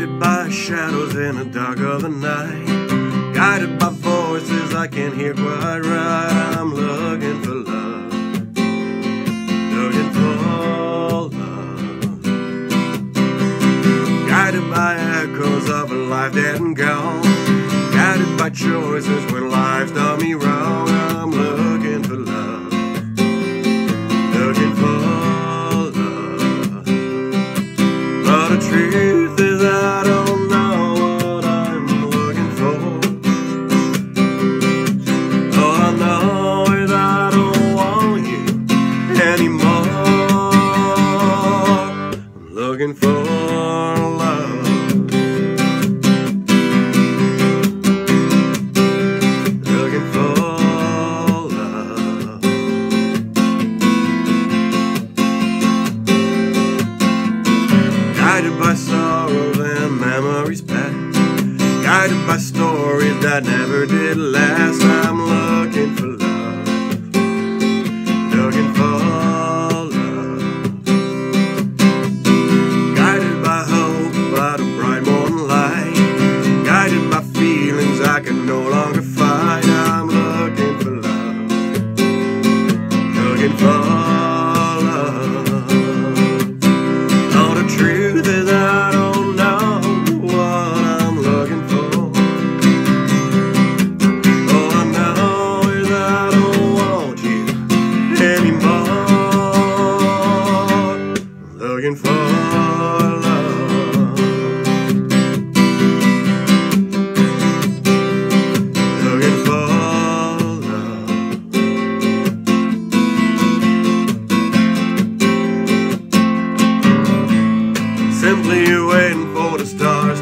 guided by shadows in the dark of the night, guided by voices I can't hear quite right. I'm looking for love, looking for love, guided by echoes of a life dead and gone, guided by choices when life's done me wrong. I'm looking for love, looking for love, but the truth is I don't know what I'm looking for. All I know is I don't want you anymore. I'm looking for love, looking for love, guided by sorrows and memories past, guided by stories that never did last. I'm looking for love, looking for love, guided by hope, by the bright morning light, guided by feelings I can no longer fight. I'm looking for love, looking for love. Oh, the truth is I don't know what I'm looking for. All I know is I don't want you anymore. Looking for love, looking for love, simply waiting for the stars